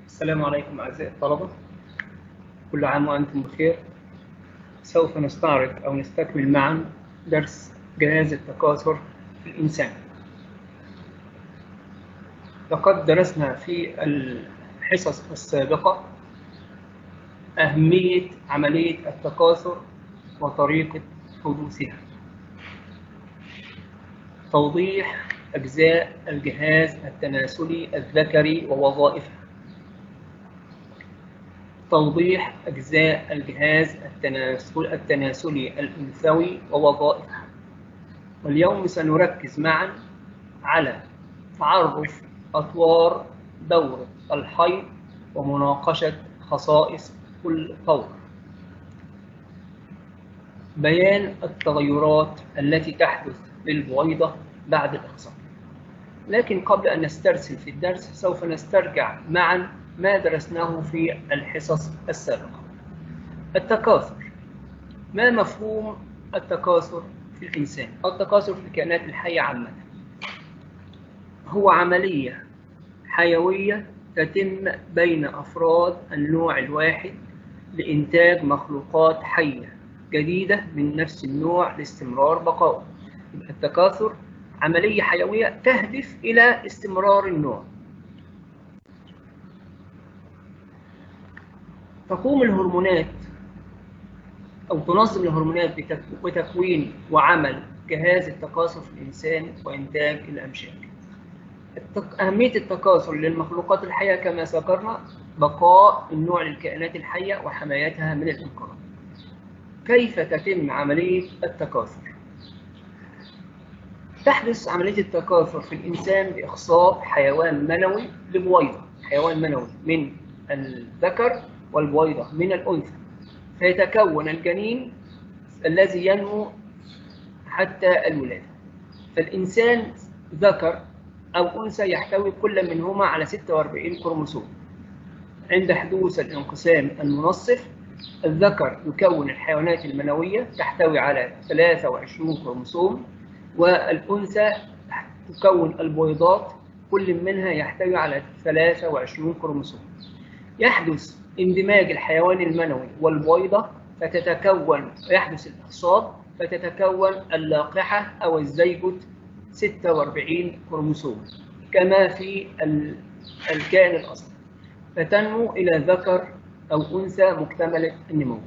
السلام عليكم أعزائي الطلبة، كل عام وأنتم بخير. سوف نستعرض أو نستكمل معا درس جهاز التكاثر في الإنسان. لقد درسنا في الحصص السابقة أهمية عملية التكاثر وطريقة حدوثها، توضيح أجزاء الجهاز التناسلي الذكري ووظائفه، توضيح أجزاء الجهاز التناسلي الأنثوي ووظائفه. واليوم سنركز معا على تعرف أطوار دورة الحيض ومناقشة خصائص كل طور، بيان التغيرات التي تحدث للبويضة بعد الإخصاب. لكن قبل أن نسترسل في الدرس سوف نسترجع معا ما درسناه في الحصص السابقة. التكاثر، ما مفهوم التكاثر في الإنسان؟ التكاثر في الكائنات الحية عامة هو عملية حيوية تتم بين أفراد النوع الواحد لإنتاج مخلوقات حية جديدة من نفس النوع لاستمرار بقائه. التكاثر عملية حيوية تهدف إلى استمرار النوع. تقوم الهرمونات أو تنظم الهرمونات بتكوين وعمل جهاز التكاثر في الإنسان وإنتاج الأمشاج. أهمية التكاثر للمخلوقات الحية كما ذكرنا بقاء النوع للكائنات الحية وحمايتها من الانقراض. كيف تتم عملية التكاثر؟ تحدث عملية التكاثر في الإنسان بإخصاب حيوان منوي لبويضة، حيوان منوي من الذكر والبويضة من الأنثى، فيتكون الجنين الذي ينمو حتى الولادة. فالإنسان ذكر أو أنثى يحتوي كل منهما على 46 كروموسوم. عند حدوث الانقسام المنصف الذكر يكون الحيوانات المنوية تحتوي على 23 كروموسوم، والأنثى تكون البويضات كل منها يحتوي على 23 كروموسوم. يحدث اندماج الحيوان المنوي والبويضة يحدث الإخصاب فتتكون اللقحة أو الزيجوت 46 كروموسوم كما في الكائن الأصلي، فتنمو إلى ذكر أو أنثى مكتملة النمو.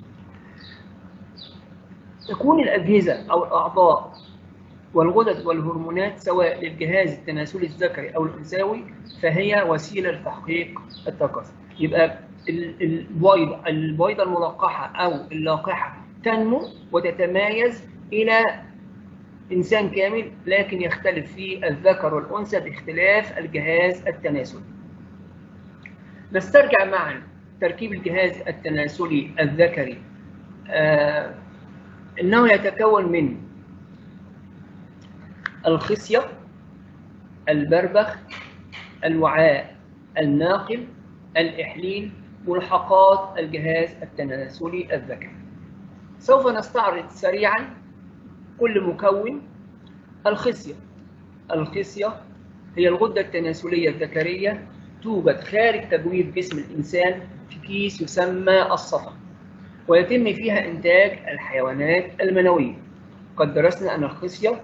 تكون الأجهزة أو الأعضاء والغدد والهرمونات سواء للجهاز التناسلي الذكري أو الأنثوي فهي وسيلة لتحقيق التكاثر. يبقى البويضة الملقحة أو اللقحة تنمو وتتمايز إلى إنسان كامل، لكن يختلف في الذكر والأنثى باختلاف الجهاز التناسلي. نسترجع معا تركيب الجهاز التناسلي الذكري. إنه يتكون من الخصية، البربخ، الوعاء، الناقل، الإحليل، ملحقات الجهاز التناسلي الذكري. سوف نستعرض سريعا كل مكون. الخصية هي الغدة التناسلية الذكرية، توجد خارج تجويف جسم الإنسان في كيس يسمى الصفر، ويتم فيها إنتاج الحيوانات المنوية. قد درسنا أن الخصية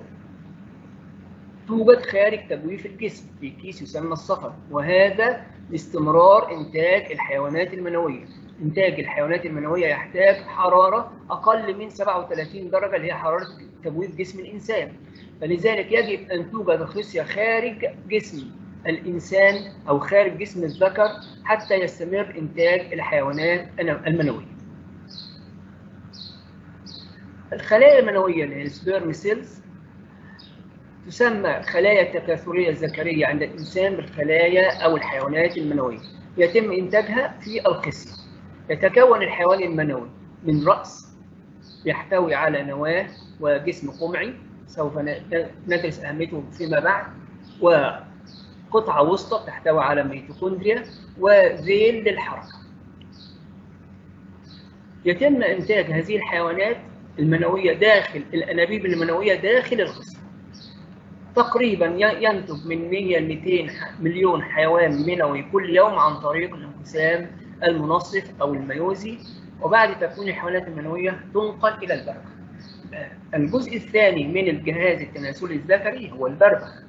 توجد خارج تجويف الجسم في كيس يسمى الصفر، وهذا لاستمرار إنتاج الحيوانات المنوية. إنتاج الحيوانات المنوية يحتاج حرارة أقل من 37 درجة اللي هي حرارة تجويف جسم الإنسان، فلذلك يجب أن توجد الخصية خارج جسم الإنسان أو خارج جسم الذكر حتى يستمر إنتاج الحيوانات المنوية. الخلايا المنوية اللي هي السبيرم سيلز تسمى الخلايا التكاثرية الذكرية عند الإنسان بالخلايا أو الحيوانات المنوية، يتم إنتاجها في الخصية. يتكون الحيوان المنوي من رأس يحتوي على نواة وجسم قمعي سوف ندرس أهميته فيما بعد، وقطعة وسطى تحتوي على ميتوكوندريا وذيل للحركة. يتم إنتاج هذه الحيوانات المنوية داخل الأنابيب المنوية داخل الخصية. تقريبا ينتج من 100 ل 200 مليون حيوان منوي كل يوم عن طريق الانقسام المنصف أو الميوزي، وبعد تكوين الحيوانات المنوية تنقل إلى البربخ. الجزء الثاني من الجهاز التناسلي الذكري هو البربخ.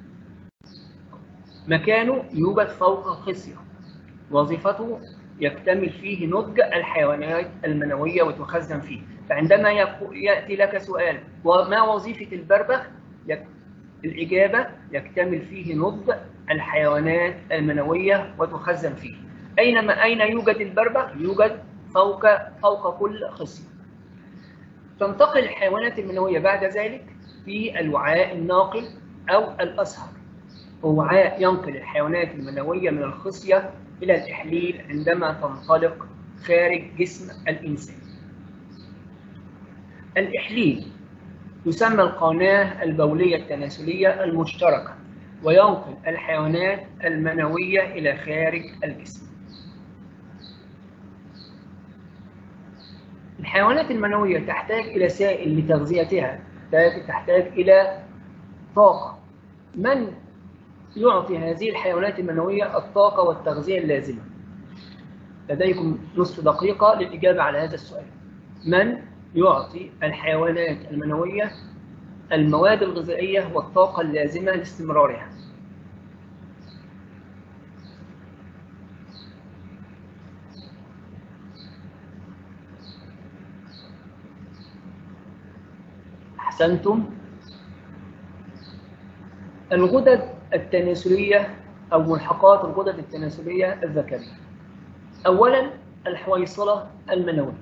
مكانه يوجد فوق الخصية، وظيفته يكتمل فيه نضج الحيوانات المنوية وتخزن فيه. فعندما يأتي لك سؤال وما وظيفة البربخ؟ الإجابة يكتمل فيه نضج الحيوانات المنوية وتخزن فيه. أين يوجد البربخ؟ يوجد فوق كل خصية. تنتقل الحيوانات المنوية بعد ذلك في الوعاء الناقل أو الأصهر. وعاء ينقل الحيوانات المنوية من الخصية إلى الإحليل عندما تنطلق خارج جسم الإنسان. الإحليل يسمى القناة البولية التناسلية المشتركة، وينقل الحيوانات المنوية إلى خارج الجسم. الحيوانات المنوية تحتاج إلى سائل لتغذيتها، تحتاج إلى طاقة. من يعطي هذه الحيوانات المنوية الطاقة والتغذية اللازمة؟ لديكم نصف دقيقة للإجابة على هذا السؤال. من يعطي الحيوانات المنوية المواد الغذائية والطاقة اللازمة لاستمرارها؟ أحسنتم. الغدد التناسلية أو ملحقات الغدد التناسلية الذكرية. أولاً الحويصلة المنوية.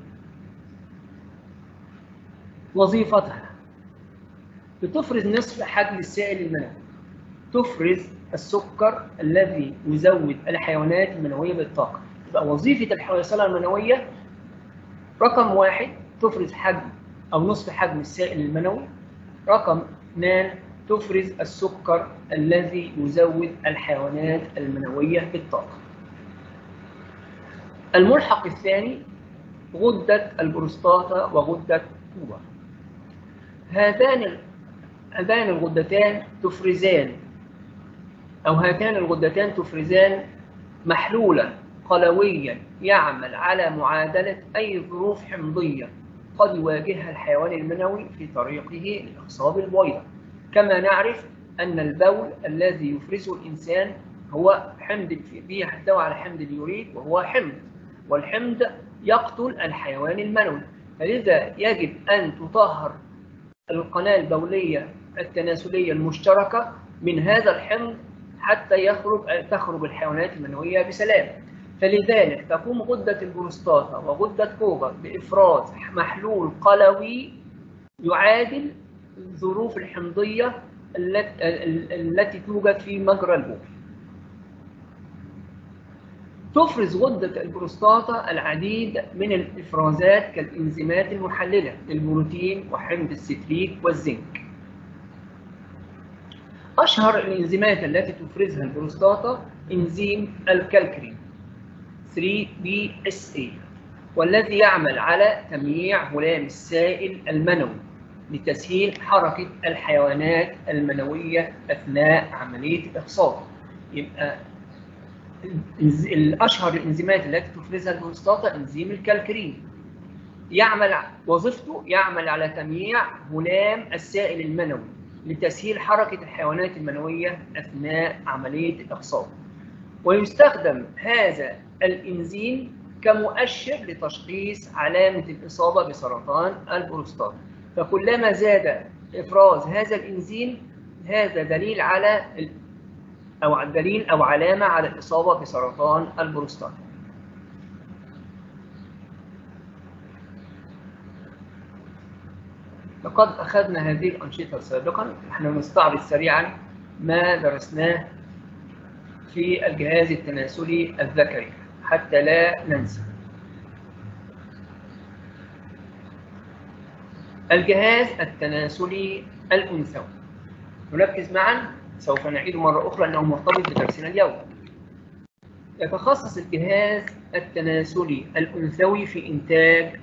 وظيفتها بتفرز نصف حجم السائل المنوي، تفرز السكر الذي يزود الحيوانات المنوية بالطاقة. يبقى وظيفة الحويصلة المنوية رقم 1 تفرز حجم أو نصف حجم السائل المنوي. رقم 2 تفرز السكر الذي يزود الحيوانات المنوية بالطاقة. الملحق الثاني غدة البروستاتا وغدة كوبر. هاتان الغدتان تفرزان محلولا قلويا يعمل على معادلة أي ظروف حمضية قد يواجهها الحيوان المنوي في طريقه لإخصاب البويضة. كما نعرف أن البول الذي يفرزه الإنسان هو حمض، يحتوي على حمض اليوريك، وهو حمض، والحمض يقتل الحيوان المنوي. فلذا يجب أن تطهر القناة البولية التناسلية المشتركة من هذا الحمض حتى تخرج الحيوانات المنوية بسلام. فلذلك تقوم غدة البروستاتا وغدة كوبر بإفراز محلول قلوي يعادل الظروف الحمضية التي توجد في مجرى البول. تفرز غدة البروستاتا العديد من الإفرازات كالإنزيمات المحللة للبروتين وحمض الستريك والزنك. أشهر الإنزيمات التي تفرزها البروستاتا إنزيم الكالكرين 3-BSA، والذي يعمل على تمييع هلام السائل المنوي لتسهيل حركة الحيوانات المنوية أثناء عملية الإخصاب. يبقى الأشهر الإنزيمات التي تفرزها البروستاتا إنزيم الكالكرين، وظيفته يعمل على تمييع هلام السائل المنوي لتسهيل حركة الحيوانات المنوية أثناء عملية الإخصاب. ويستخدم هذا الإنزيم كمؤشر لتشخيص علامة الإصابة بسرطان البروستاتا. فكلما زاد إفراز هذا الإنزيم، هذا دليل أو علامة على الإصابة بسرطان البروستاتا. لقد أخذنا هذه الأنشطة سابقا، نحن نستعرض سريعا ما درسناه في الجهاز التناسلي الذكري حتى لا ننسى. الجهاز التناسلي الأنثوي، نركز معا، سوف نعيد مرة أخرى أنه مرتبط بدرسنا اليوم. يتخصص الجهاز التناسلي الأنثوي في إنتاج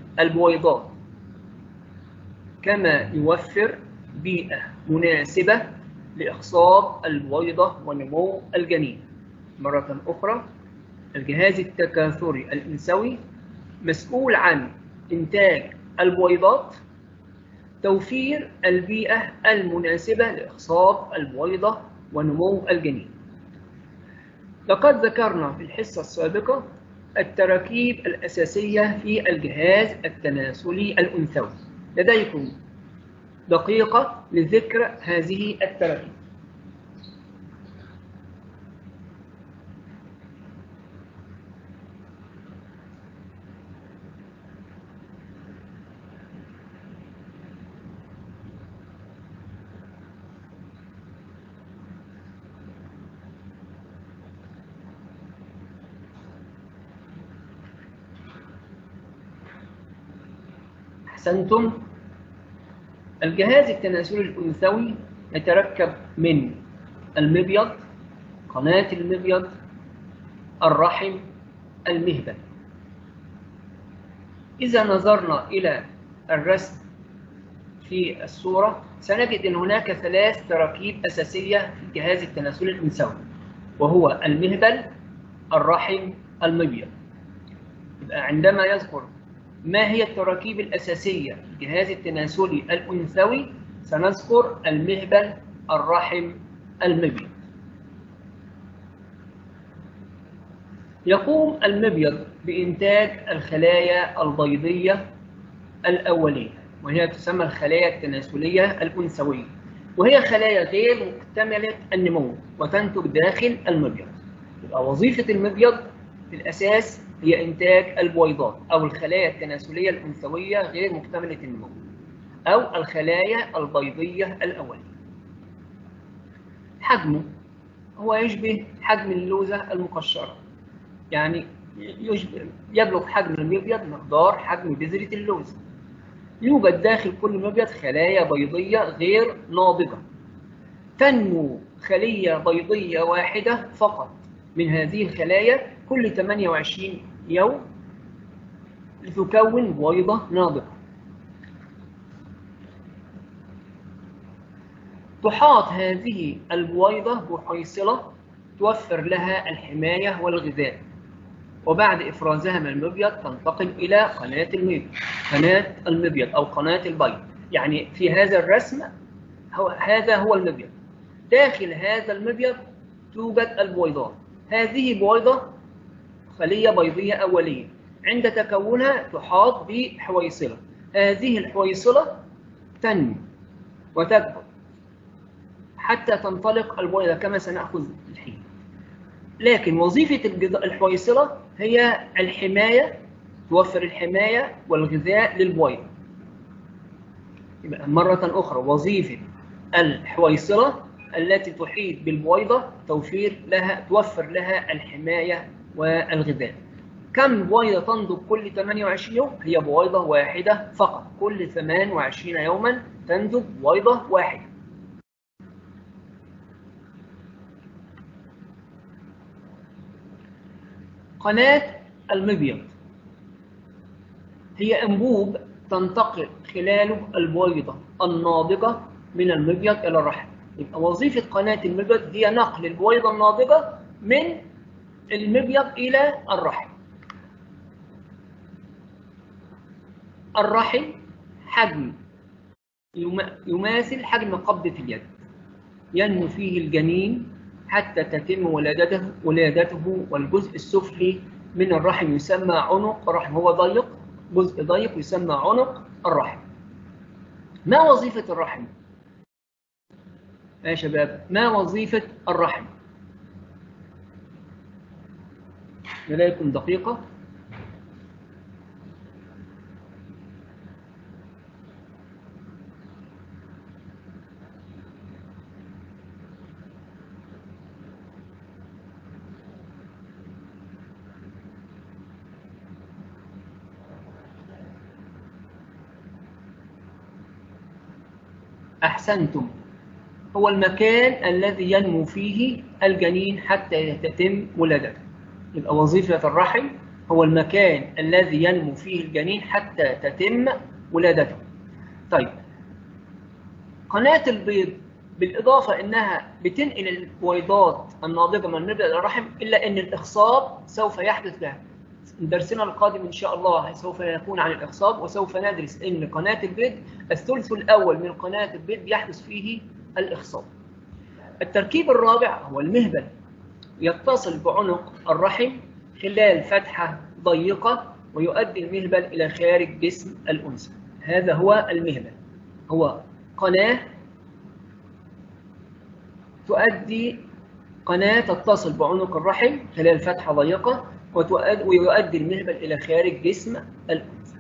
البويضات، كما يوفر بيئة مناسبة لإخصاب البويضة ونمو الجنين. مرة أخرى، الجهاز التكاثري الأنثوي مسؤول عن إنتاج البويضات، توفير البيئة المناسبة لإخصاب البويضة ونمو الجنين. لقد ذكرنا في الحصة السابقة التراكيب الأساسية في الجهاز التناسلي الأنثوي. لديكم دقيقة لذكر هذه التراكيب. أحسنتم. الجهاز التناسلي الأنثوي يتركب من المبيض، قناة المبيض، الرحم، المهبل. إذا نظرنا إلى الرسم في الصورة سنجد أن هناك 3 تراكيب أساسية في الجهاز التناسلي الأنثوي، وهو المهبل، الرحم، المبيض. يبقى عندما يذكر ما هي التراكيب الأساسية في الجهاز التناسلي الأنثوي سنذكر المهبل، الرحم، المبيض. يقوم المبيض بإنتاج الخلايا البيضية الأولية، وهي تسمى الخلايا التناسلية الأنثوية، وهي خلايا غير مكتملة النمو وتنتج داخل المبيض. يبقى وظيفة المبيض في الأساس هي إنتاج البويضات أو الخلايا التناسلية الأنثوية غير مكتملة النمو، أو الخلايا البيضية الأولية. حجمه هو يشبه حجم اللوزة المقشرة، يعني يبلغ حجم المبيض مقدار حجم بذرة اللوز. يوجد داخل كل مبيض خلايا بيضية غير ناضجة. تنمو خلية بيضية واحدة فقط من هذه الخلايا كل 28 يوم لتكون بويضة ناضجة. تحاط هذه البويضة بحيصلة توفر لها الحماية والغذاء، وبعد إفرازها من المبيض تنتقل إلى قناة المبيض أو قناة البيض. يعني في هذا الرسم هذا هو المبيض. داخل هذا المبيض توجد البويضات. هذه بويضة خلية بيضية أولية، عند تكونها تحاط بحويصلة. هذه الحويصلة تنمو وتكبر حتى تنطلق البويضة كما سنأخذ الحين. لكن وظيفة الحويصلة هي الحماية، توفر الحماية والغذاء للبويضة. يبقى مرة أخرى، وظيفة الحويصلة التي تحيط بالبويضة توفر لها الحماية والغذاء. كم بويضة تنضج كل 28 يوم؟ هي بويضة واحدة فقط. كل 28 يوما تنضج بويضة واحدة. قناة المبيض هي أنبوب تنتقل خلاله البويضة الناضجة من المبيض إلى الرحم. يبقى وظيفة قناة المبيض هي نقل البويضة الناضجة من المبيض إلى الرحم. الرحم حجم يماثل حجم قبضة اليد، ينمو فيه الجنين حتى تتم ولادته، والجزء السفلي من الرحم يسمى عنق الرحم. هو ضيق، جزء ضيق يسمى عنق الرحم. ما وظيفة الرحم يا شباب؟ ما وظيفة الرحم؟ لديكم دقيقة. أحسنتم. هو المكان الذي ينمو فيه الجنين حتى تتم ولادته. يبقى وظيفة الرحم هو المكان الذي ينمو فيه الجنين حتى تتم ولادته. طيب، قناة البيض بالإضافة إنها بتنقل البويضات الناضجة من المبيض إلى الرحم، إلا أن الإخصاب سوف يحدث لها. درسنا القادم إن شاء الله سوف يكون عن الإخصاب، وسوف ندرس أن قناة البيض الثلث الأول من قناة البيض يحدث فيه الإخصاب. التركيب الرابع هو المهبل، يتصل بعنق الرحم خلال فتحة ضيقة ويؤدي المهبل إلى خارج جسم الأنثى. هذا هو المهبل، هو قناة تتصل بعنق الرحم خلال فتحة ضيقة ويؤدي المهبل إلى خارج جسم الأنثى.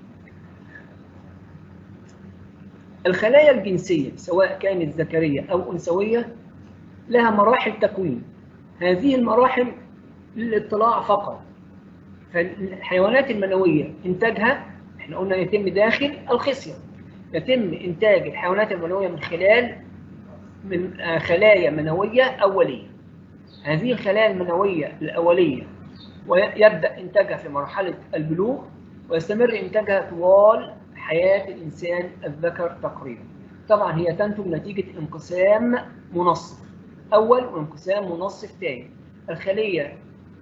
الخلايا الجنسية سواء كانت ذكرية أو أنثوية لها مراحل تكوين. هذه المراحل للاطلاع فقط. فالحيوانات المنوية إنتاجها احنا قلنا يتم داخل الخصية. يتم إنتاج الحيوانات المنوية من خلايا منوية أولية. هذه الخلايا المنوية الأولية ويبدأ إنتاجها في مرحلة البلوغ، ويستمر إنتاجها طوال حياة الإنسان الذكر تقريبا. طبعا هي تنتج نتيجة انقسام منصف أول وانقسام منصف ثاني. الخلية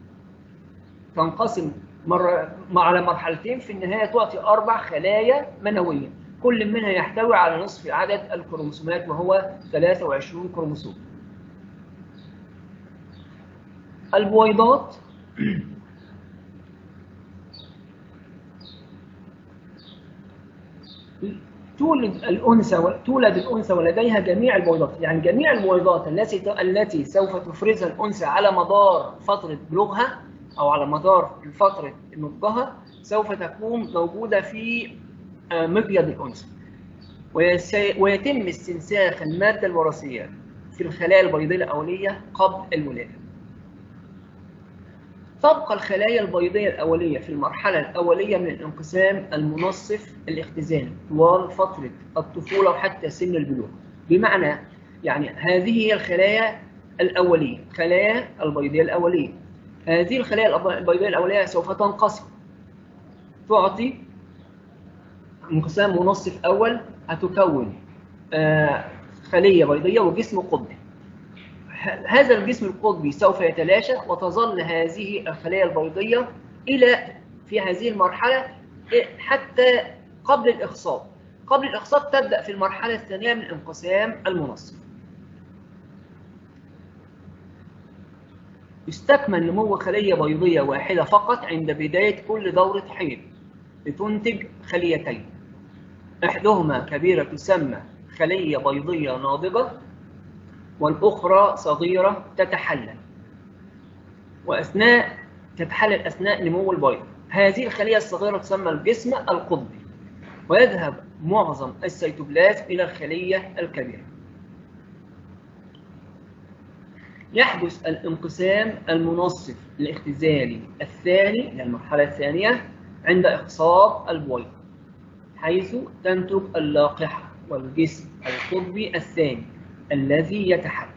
تنقسم على مرحلتين، في النهاية تعطي 4 خلايا منوية، كل منها يحتوي على نصف عدد الكروموسومات وهو 23 كروموسوم. البويضات تولد الأنثى ولديها جميع البويضات، يعني جميع البويضات التي سوف تفرزها الأنثى على مدار فترة بلوغها أو على مدار فترة نضجها سوف تكون موجودة في مبيض الأنثى، ويتم استنساخ المادة الوراثية في الخلايا البيضية الأولية قبل الولادة. تبقى الخلايا البيضية الأولية في المرحلة الأولية من الانقسام المنصف الاختزالي طوال فترة الطفولة وحتى سن البلوغ. بمعنى يعني هذه هي الخلايا الأولية، خلايا البيضية الأولية. هذه الخلايا البيضية الأولية سوف تنقسم، تعطي انقسام منصف أول هتكون خلية بيضية وجسم قطبي. هذا الجسم القطبي سوف يتلاشى وتظل هذه الخلايا البيضية في هذه المرحلة حتى قبل الإخصاب. قبل الإخصاب تبدأ في المرحلة الثانية من الانقسام المنصف. يستكمل نمو خلية بيضية واحدة فقط عند بداية كل دورة حيض لتنتج خليتين، إحداهما كبيرة تسمى خلية بيضية ناضجة، والأخرى صغيرة تتحلل أثناء نمو البيض. هذه الخلية الصغيرة تسمى الجسم القطبي، ويذهب معظم السيتوبلازم إلى الخلية الكبيرة. يحدث الانقسام المنصف الاختزالي الثاني للمرحلة الثانية عند إخصاب البويض، حيث تنتج اللقحة والجسم القطبي الثاني الذي يتحلل.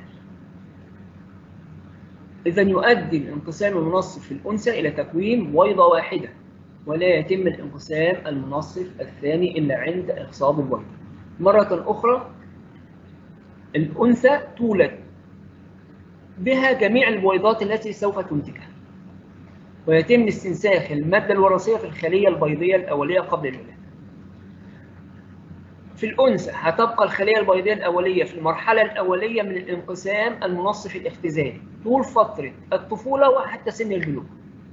إذن يؤدي الانقسام المنصف في الأنثى إلى تكوين بويضة واحدة، ولا يتم الانقسام المنصف الثاني إلا عند إخصاب البويضة. مرة أخرى الأنثى تولد بها جميع البويضات التي سوف تنتجها، ويتم استنساخ المادة الوراثية في الخلية البيضية الأولية قبل الولادة. في الأنثى هتبقى الخلية البيضية الأولية في المرحلة الأولية من الانقسام المنصف الاختزالي طول فترة الطفولة وحتى سن البلوغ.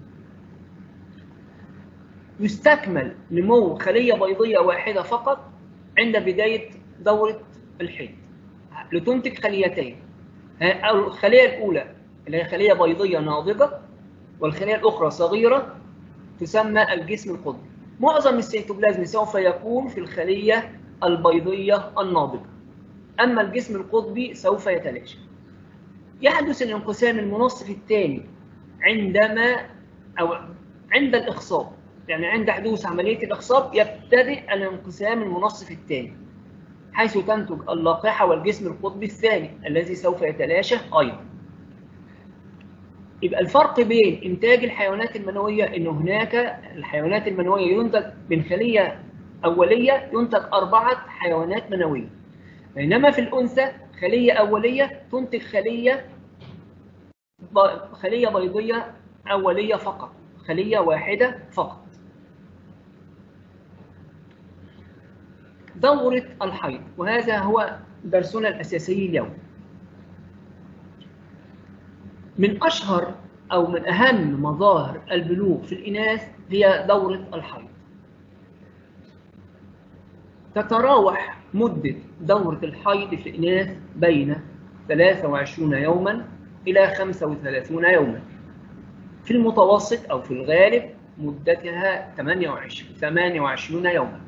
يستكمل نمو خلية بيضية واحدة فقط عند بداية دورة الحيض لتنتج خليتين. الخلية الأولى اللي هي خلية بيضية ناضجة، والخلية الأخرى صغيرة تسمى الجسم القطبي. معظم السيتوبلازم سوف يكون في الخلية البيضية الناضجة، أما الجسم القطبي سوف يتلاشى. يحدث الانقسام المنصف الثاني عند الإخصاب، يعني عند حدوث عملية الإخصاب يبتدئ الانقسام المنصف الثاني، حيث تنتج اللقحة والجسم القطبي الثاني الذي سوف يتلاشى أيضا. يبقى الفرق بين إنتاج الحيوانات المنوية إن هناك الحيوانات المنوية ينتج من خلية أولية ينتج 4 حيوانات منوية، بينما في الأنثى خلية أولية تنتج خلية بيضية أولية فقط، خلية واحدة فقط. دورة الحيض، وهذا هو درسنا الأساسي اليوم. من أشهر أو من أهم مظاهر البلوغ في الإناث هي دورة الحيض. تتراوح مدة دورة الحيض في الإناث بين 23 يوما إلى 35 يوما. في المتوسط أو في الغالب مدتها 28 يوما.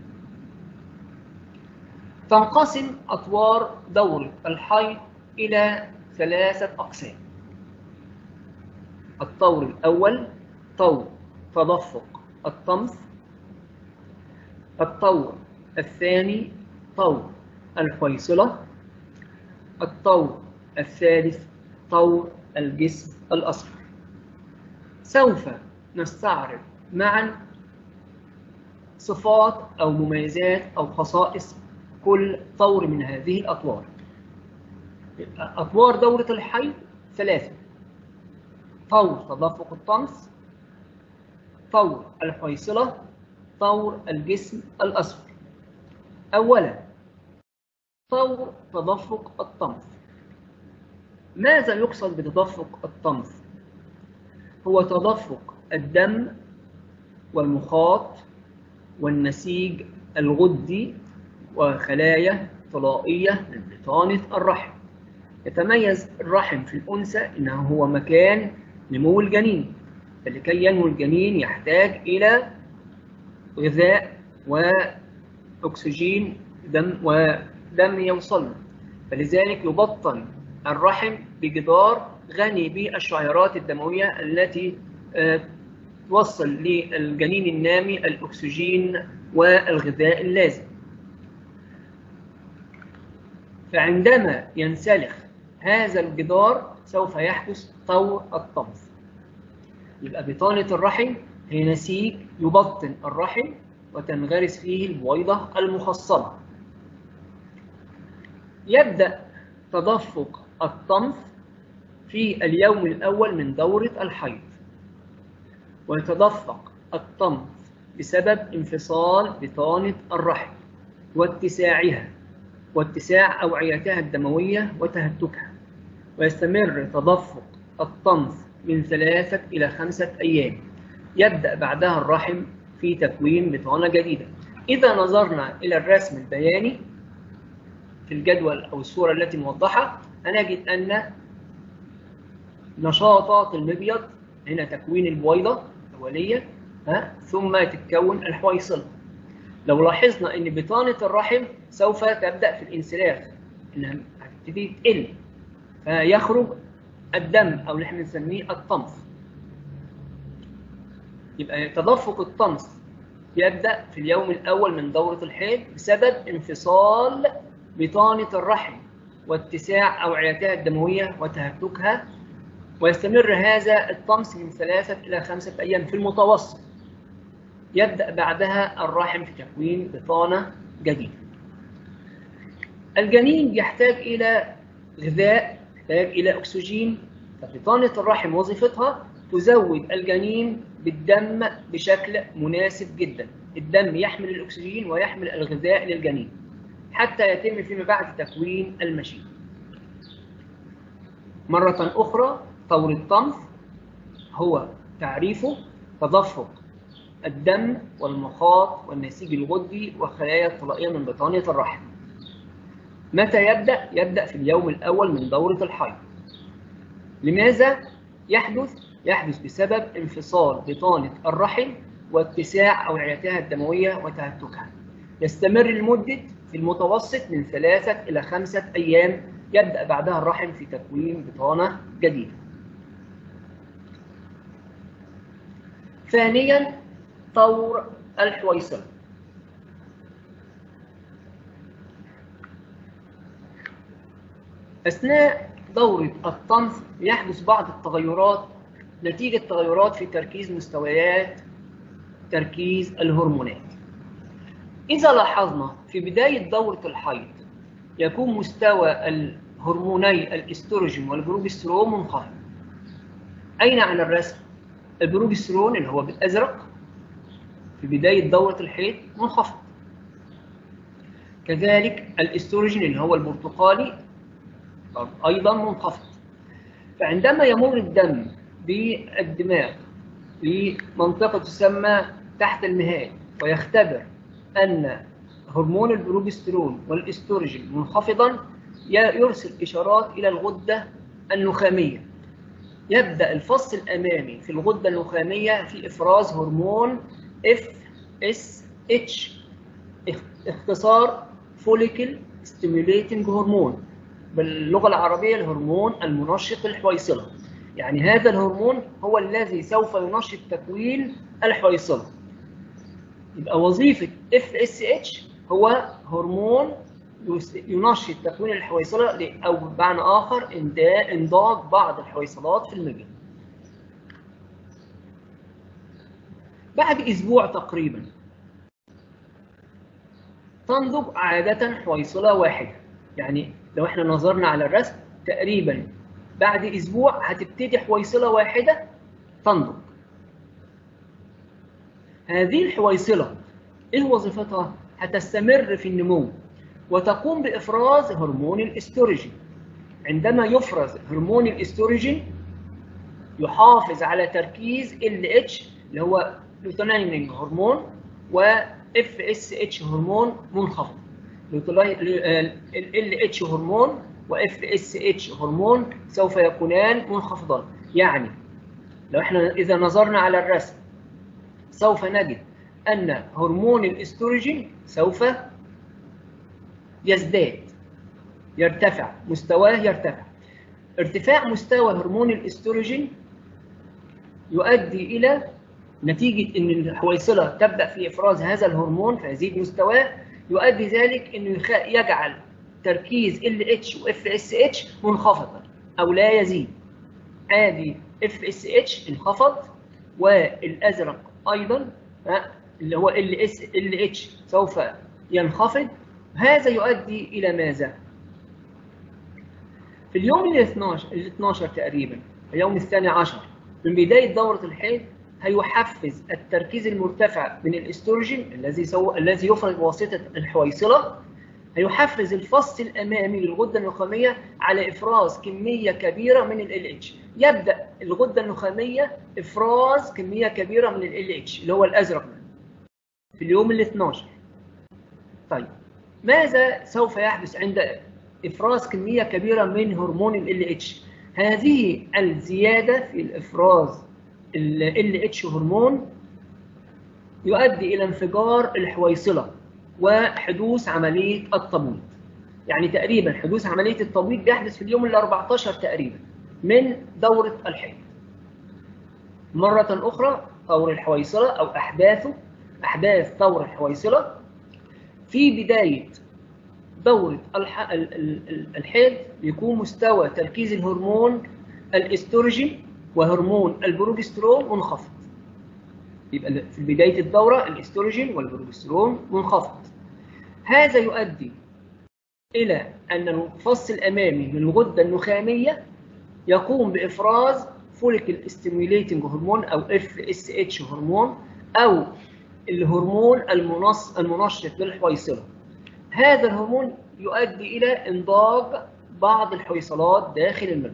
تنقسم أطوار دورة الحيض إلى 3 أقسام. الطور الأول طور تدفق الطمث. الطور الثاني طور الحويصلة. الطور الثالث طور الجسم الأصفر. سوف نستعرض معا صفات أو مميزات أو خصائص كل طور من هذه الأطوار. أطوار دورة الحيض 3: طور تدفق الطمث، طور الحويصلة، طور الجسم الأصفر. أولا، طور تدفق الطمث. ماذا يقصد بتدفق الطمث؟ هو تدفق الدم والمخاط والنسيج الغدي وخلايا طلائية من بطانة الرحم. يتميز الرحم في الأنثى إنه هو مكان نمو الجنين، فلكي ينمو الجنين يحتاج إلى غذاء وأكسجين ودم يوصل له، فلذلك يبطن الرحم بجدار غني بالشعيرات الدموية التي توصل للجنين النامي الأكسجين والغذاء اللازم. فعندما ينسلخ هذا الجدار سوف يحدث طور الطمث. يبقى بطانة الرحم هي نسيج يبطن الرحم وتنغرس فيه البويضة المخصبة. يبدأ تدفق الطمث في اليوم الأول من دورة الحيض، ويتدفق الطمث بسبب انفصال بطانة الرحم واتساعها واتساع أوعيتها الدموية وتهتكها، ويستمر تدفق الطمث من 3 إلى 5 أيام. يبدأ بعدها الرحم في تكوين بطانة جديدة. إذا نظرنا إلى الرسم البياني في الجدول أو الصورة التي موضحة، هنجد أن نشاطات المبيض هنا تكوين البويضة الأولية ثم تتكون الحويصلة. لو لاحظنا أن بطانة الرحم سوف تبدأ في الانسلاخ، إنها هتبتدي تقل، فيخرج الدم أو اللي احنا بنسميه الطمث. يبقى تدفق الطمث يبدأ في اليوم الأول من دورة الحيض بسبب انفصال بطانة الرحم واتساع أوعيتها الدموية وتهتكها، ويستمر هذا الطمث من 3 إلى 5 أيام في المتوسط. يبدأ بعدها الرحم في تكوين بطانة جديدة. الجنين يحتاج إلى غذاء، يحتاج إلى أكسجين، فبطانة الرحم وظيفتها تزود الجنين بالدم بشكل مناسب جدا. الدم يحمل الأكسجين ويحمل الغذاء للجنين حتى يتم فيما بعد تكوين المشيمة. مرة أخرى، طور الطمث هو تعريفه تدفق الدم والمخاط والنسيج الغدي والخلايا الطلائية من بطانة الرحم. متى يبدأ؟ يبدأ في اليوم الأول من دورة الحيض. لماذا يحدث؟ يحدث بسبب انفصال بطانة الرحم واتساع أوعيتها الدموية وتهتكها. يستمر لمدة في المتوسط من 3 إلى 5 أيام. يبدأ بعدها الرحم في تكوين بطانة جديدة. ثانياً، طور الحويصلة. أثناء دورة الطمث يحدث بعض التغيرات نتيجة تغيرات في تركيز مستويات تركيز الهرمونات. إذا لاحظنا في بداية دورة الحيض يكون مستوى هرموني الاستروجين والبروجسترون منخفض. أين على الرسم؟ البروجسترون اللي هو بالأزرق في بداية دورة الحيض منخفض. كذلك الاستروجين اللي هو البرتقالي أيضا منخفض. فعندما يمر الدم بالدماغ لمنطقة تسمى تحت المهاد ويختبر أن هرمون البروجسترون والاستروجين منخفضا، يرسل إشارات إلى الغدة النخامية. يبدأ الفص الأمامي في الغدة النخامية في إفراز هرمون FSH، اختصار فوليكل ستيميوليتنج هرمون، باللغة العربية الهرمون المنشط الحويصلة. يعني هذا الهرمون هو الذي سوف ينشط تكوين الحويصلة. يبقى وظيفة FSH هو هرمون ينشط تكوين الحويصلة، أو بمعنى آخر إنضاج بعض الحويصلات في المبيض. بعد أسبوع تقريبا تنضج عادة حويصلة واحدة. يعني لو احنا نظرنا على الرسم تقريبا بعد أسبوع هتبتدي حويصلة واحدة تنضج. هذه الحويصلة إيه وظيفتها؟ هتستمر في النمو وتقوم بإفراز هرمون الاستروجين. عندما يفرز هرمون الاستروجين يحافظ على تركيز LH اللي هو لوتيناينينج هرمون و FSH هرمون منخفض. LH هرمون و FSH هرمون سوف يكونان منخفضان. يعني لو احنا إذا نظرنا على الرسم سوف نجد أن هرمون الاستروجين سوف يزداد، يرتفع، مستواه يرتفع. ارتفاع مستوى هرمون الاستروجين يؤدي إلى نتيجة أن الحويصلة تبدأ في إفراز هذا الهرمون فيزيد مستواه، يؤدي ذلك أنه يجعل تركيز LH و FSH منخفضا أو لا يزيد. عادي FSH انخفض والأزرق أيضا اللي هو LH سوف ينخفض. هذا يؤدي إلى ماذا؟ في اليوم ال 12 تقريبا، اليوم الثاني عشر من بداية دورة الحيض، هيحفز التركيز المرتفع من الاستروجين الذي يفرز بواسطة الحويصلة، هيحفز الفص الأمامي للغدة النخامية على إفراز كمية كبيرة من ال LH. يبدأ الغدة النخامية إفراز كمية كبيرة من ال LH اللي هو الأزرق في اليوم ال 12. طيب ماذا سوف يحدث عند إفراز كمية كبيرة من هرمون ال LH؟ هذه الزيادة في الإفراز ال LH هرمون يؤدي إلى انفجار الحويصلة وحدوث عملية التبويض. يعني تقريبا حدوث عملية التبويض بيحدث في اليوم ال 14 تقريبا من دورة الحيض. مرة أخرى طور الحويصلة أو أحداث طور الحويصلة في بداية دورة الحيض يكون مستوى تركيز الهرمون الاستروجين وهرمون البروجسترون منخفض. يبقى في بداية الدورة الاستروجين والبروجسترون منخفض. هذا يؤدي إلى أن الفص الأمامي من الغدة النخامية يقوم بإفراز فوليكل ستيميوليتنج هرمون أو FSH هرمون أو الهرمون المنشط للحويصلة. هذا الهرمون يؤدي إلى إنضاج بعض الحويصلات داخل المبيض.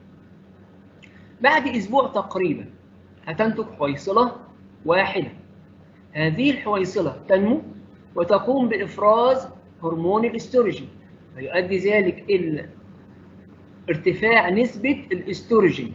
بعد أسبوع تقريبا هتنتج حويصلة واحدة. هذه الحويصلة تنمو وتقوم بإفراز هرمون الاستروجين، فيؤدي ذلك إلى ارتفاع نسبة الاستروجين.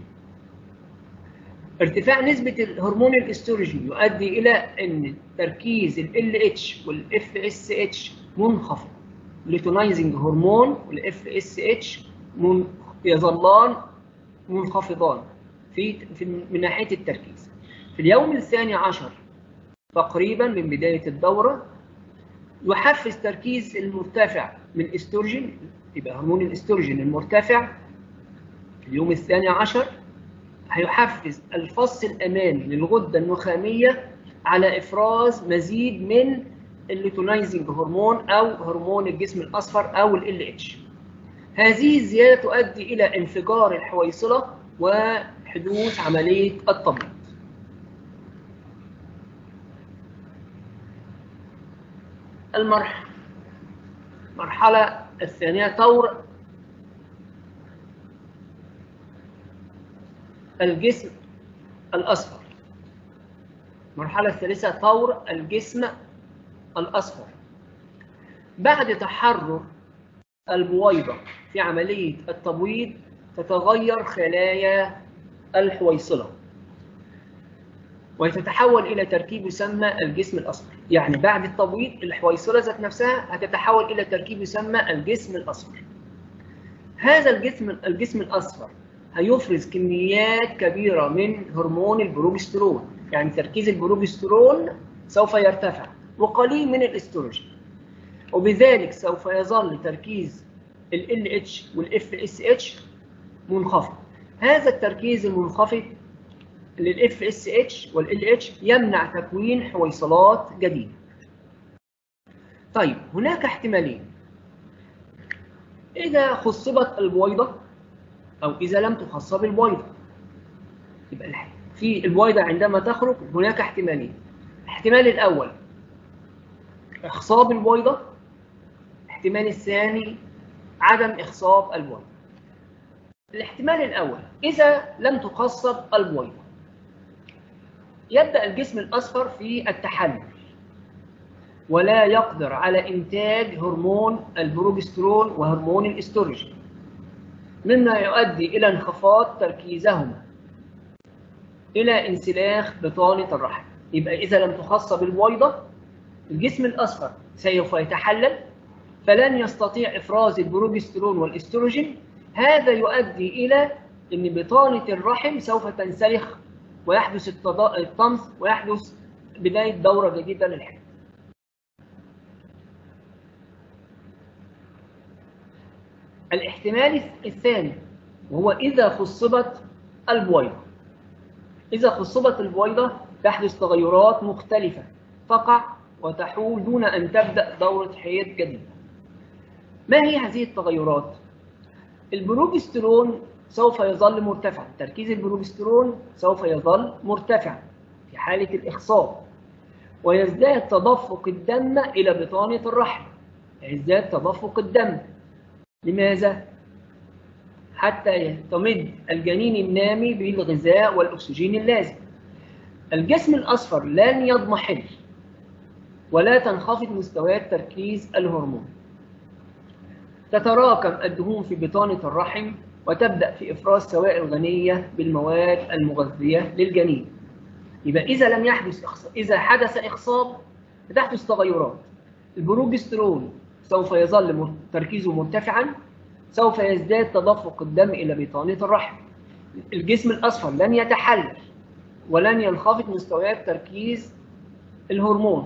ارتفاع نسبة هرمون الاستروجين يؤدي إلى أن تركيز ال LH وال FSH منخفض. لوتينايزنج هرمون وال FSH يظلان منخفضان من ناحية التركيز. في اليوم الثاني عشر تقريبا من بداية الدورة يحفز تركيز المرتفع من الاستروجين، يبقى هرمون الاستروجين المرتفع في اليوم الثاني عشر هيحفز الفص الأمامي للغدة النخامية على إفراز مزيد من اللوتينايزنج هرمون أو هرمون الجسم الأصفر أو ال LH. هذه الزيادة تؤدي إلى انفجار الحويصلة وحدوث عملية التبويض. المرحلة الثانية طور الجسم الأصفر. المرحلة الثالثة طور الجسم الأصفر. بعد تحرر البويضة في عملية التبويض تتغير خلايا الحويصلة وتتحول إلى تركيب يسمى الجسم الأصفر. يعني بعد التبويض الحويصلة ذات نفسها هتتحول إلى تركيب يسمى الجسم الأصفر. هذا الجسم الأصفر هيفرز كميات كبيرة من هرمون البروجسترون، يعني تركيز البروجسترون سوف يرتفع وقليل من الاستروجين، وبذلك سوف يظل تركيز ال LH وال FSH منخفض. هذا التركيز المنخفض لل FSH وال LH يمنع تكوين حويصلات جديدة. طيب هناك احتمالين: إذا خصبت البويضة أو إذا لم تخصب البويضة. يبقى في البويضة عندما تخرج هناك احتمالين. الاحتمال الأول إخصاب البويضة، الاحتمال الثاني عدم إخصاب البويضة. الاحتمال الأول إذا لم تخصب البويضة يبدأ الجسم الأصفر في التحلل ولا يقدر على إنتاج هرمون البروجسترون وهرمون الاستروجين، مما يؤدي إلى انخفاض تركيزهما إلى انسلاخ بطانة الرحم. يبقى إذا لم تخصب البويضة الجسم الأصفر سوف يتحلل فلن يستطيع إفراز البروجسترون والاستروجين. هذا يؤدي إلى أن بطانة الرحم سوف تنسلخ ويحدث الطمس ويحدث بداية دورة جديدة للحمل. الاحتمال الثاني وهو إذا خصبت البويضة. إذا خصبت البويضة تحدث تغيرات مختلفة تقع وتحول دون أن تبدأ دورة حيض جديدة. ما هي هذه التغيرات؟ البروجسترون سوف يظل مرتفعا، تركيز البروجسترون سوف يظل مرتفعا في حالة الإخصاب، ويزداد تدفق الدم إلى بطانة الرحم. يزداد تدفق الدم. لماذا؟ حتى تمد الجنين النامي بالغذاء والأكسجين اللازم. الجسم الأصفر لن يضمحل ولا تنخفض مستويات تركيز الهرمون. تتراكم الدهون في بطانة الرحم وتبدأ في إفراز سوائل غنية بالمواد المغذية للجنين. يبقى إذا حدث إخصاب تحدث تغيرات. البروجسترون سوف يظل تركيزه مرتفعا، سوف يزداد تدفق الدم إلى بطانة الرحم. الجسم الأصفر لن يتحلل ولن ينخفض مستويات تركيز الهرمون.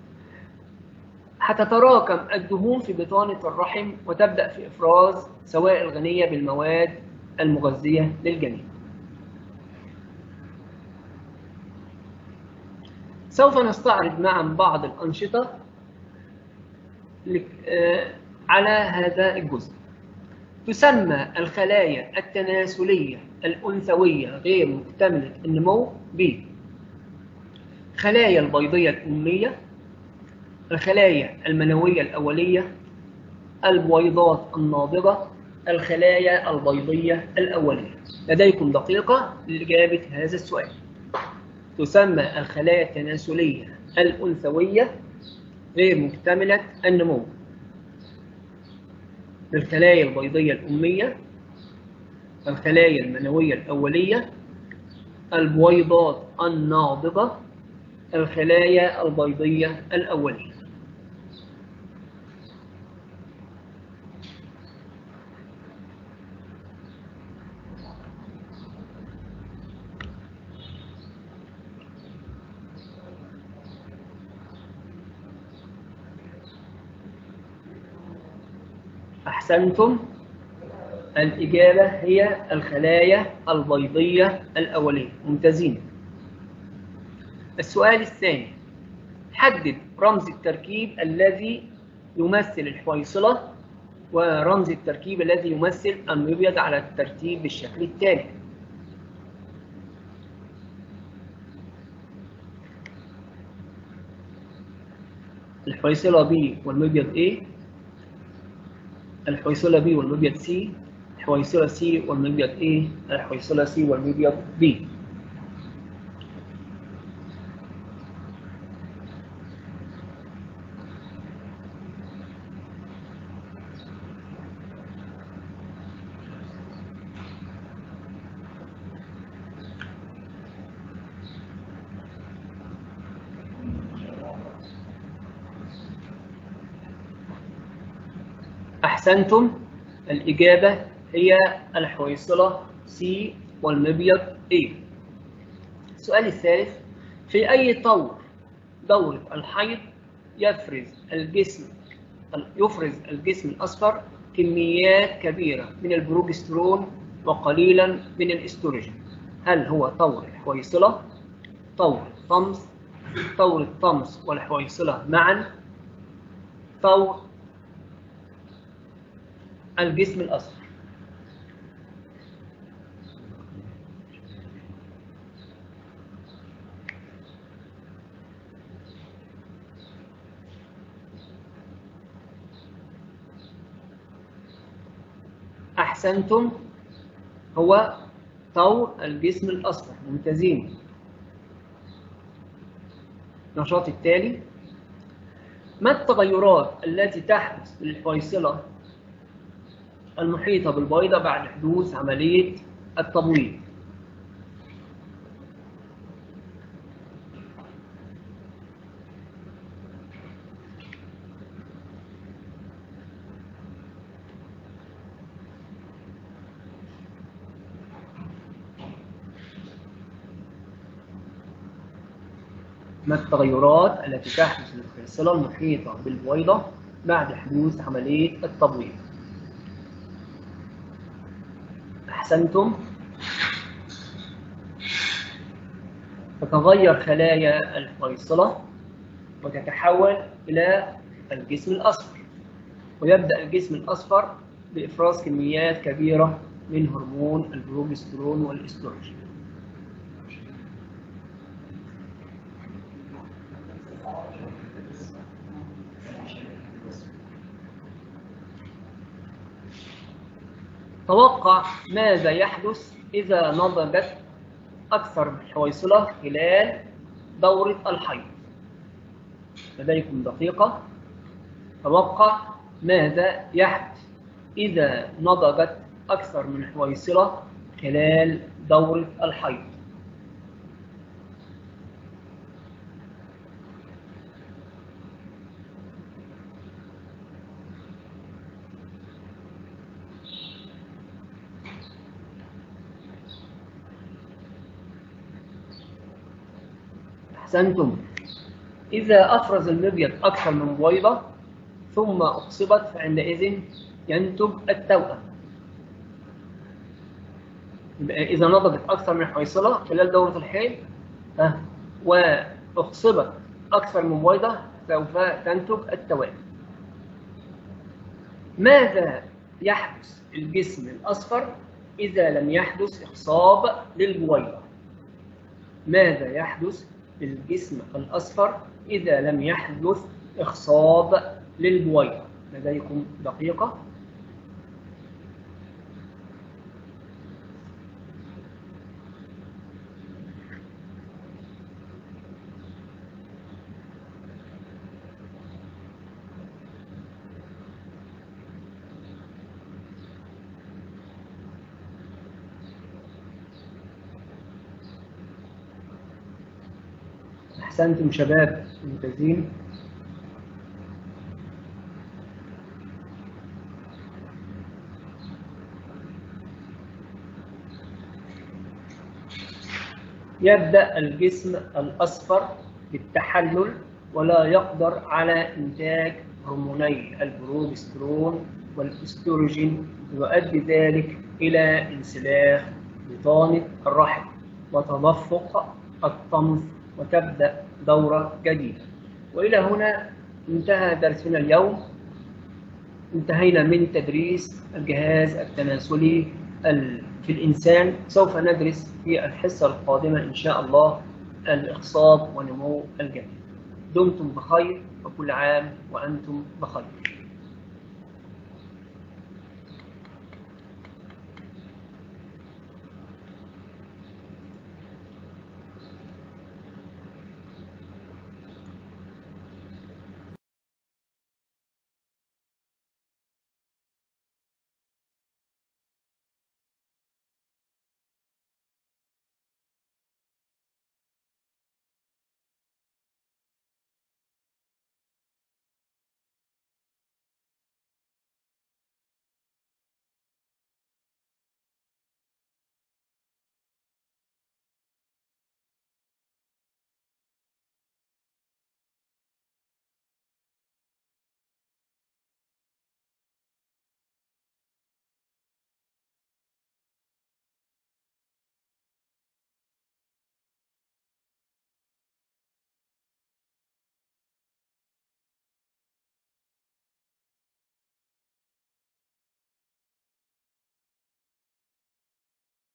هتتراكم الدهون في بطانة الرحم وتبدأ في إفراز سوائل غنية بالمواد المغذية للجنين. سوف نستعرض معا بعض الأنشطة على هذا الجزء. تسمى الخلايا التناسلية الأنثوية غير مكتملة النمو خلايا البيضية الأمية، الخلايا المنوية الأولية، البويضات الناضجة، الخلايا البيضية الأولية. لديكم دقيقة لإجابة هذا السؤال. تسمى الخلايا التناسلية الأنثوية غير مكتملة النمو الخلايا البيضية الأمية، الخلايا المنوية الأولية، البويضات الناضجة، الخلايا البيضية الأولية. أحسنتم، الإجابة هي الخلايا البيضية الأولية. ممتازين. السؤال الثاني: حدد رمز التركيب الذي يمثل الحويصلة ورمز التركيب الذي يمثل المبيض على الترتيب بالشكل التالي. الحويصلة B والمبيض A، الحويصلة B والمبيض C، الحويصلة C والمبيض A، الحويصلة C والمبيض B. أحسنتم، الإجابة هي الحويصلة C والمبيض A. السؤال الثالث: في أي دورة الحيض يفرز الجسم الأصفر كميات كبيرة من البروجسترون وقليلا من الاستروجين؟ هل هو طور الحويصلة، طور الطمس والحويصلة معا، طور الجسم الأصفر؟ أحسنتم، هو طور الجسم الأصفر. ممتازين. النشاط التالي: ما التغيرات التي تحدث للحويصلة المحيطة بالبويضة بعد حدوث عملية التبويض؟ ما التغيرات التي تحدث للحويصلة المحيطة بالبويضة بعد حدوث عملية التبويض؟ أحسنتم، تتغير خلايا الحويصلة وتتحول إلى الجسم الأصفر، ويبدأ الجسم الأصفر بإفراز كميات كبيرة من هرمون البروجسترون والإستروجين. توقع ماذا يحدث إذا نضجت أكثر من حويصلة خلال دورة الحيض؟ لديكم دقيقة. توقع ماذا يحدث إذا نضجت أكثر من حويصلة خلال دورة الحيض؟ أحسنتم، إذا أفرز المبيض أكثر من بويضة ثم أقصبت فعندئذ ينتج التوأم. إذا نضجت أكثر من حويصلة خلال دورة الحيض وأقصبت أكثر من بويضة سوف تنتج التوأم. ماذا يحدث الجسم الأصفر إذا لم يحدث إخصاب للبويضة؟ ماذا يحدث الجسم الأصفر إذا لم يحدث إخصاب للبويضة؟ لديكم دقيقة. أحسنتم شباب، ممتازين. يبدأ الجسم الأصفر بالتحلل ولا يقدر على إنتاج هرموني البروجسترون والإستروجين، يؤدي ذلك إلى انسلاخ بطانة الرحم وتدفق الطمث وتبدأ دورة جديدة. وإلى هنا انتهى درسنا اليوم. انتهينا من تدريس الجهاز التناسلي في الإنسان. سوف ندرس في الحصة القادمة إن شاء الله الإخصاب ونمو الجنين. دمتم بخير وكل عام وأنتم بخير.